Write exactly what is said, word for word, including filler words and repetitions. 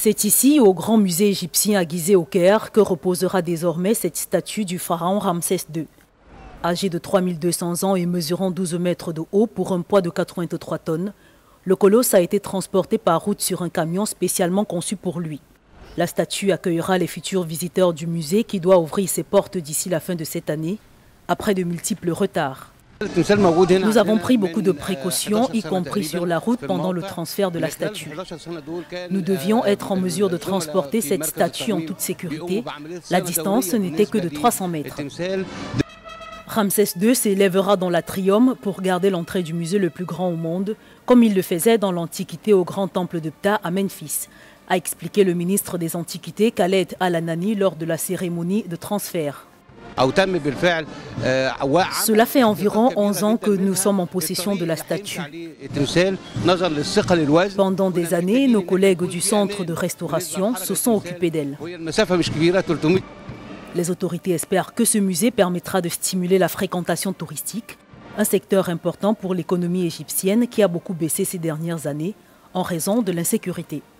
C'est ici, au Grand Musée égyptien à Gizeh au Caire, que reposera désormais cette statue du pharaon Ramsès deux. Âgé de trois mille deux cents ans et mesurant douze mètres de haut pour un poids de quatre-vingt-trois tonnes, le colosse a été transporté par route sur un camion spécialement conçu pour lui. La statue accueillera les futurs visiteurs du musée qui doit ouvrir ses portes d'ici la fin de cette année, après de multiples retards. Nous avons pris beaucoup de précautions, y compris sur la route pendant le transfert de la statue. Nous devions être en mesure de transporter cette statue en toute sécurité. La distance n'était que de trois cents mètres. Ramsès deux s'élèvera dans l'atrium pour garder l'entrée du musée le plus grand au monde, comme il le faisait dans l'Antiquité au grand temple de Ptah à Memphis, a expliqué le ministre des Antiquités Khaled Al-Anani lors de la cérémonie de transfert. Cela fait environ onze ans que nous sommes en possession de la statue. Pendant des années, nos collègues du centre de restauration se sont occupés d'elle. Les autorités espèrent que ce musée permettra de stimuler la fréquentation touristique, un secteur important pour l'économie égyptienne qui a beaucoup baissé ces dernières années en raison de l'insécurité.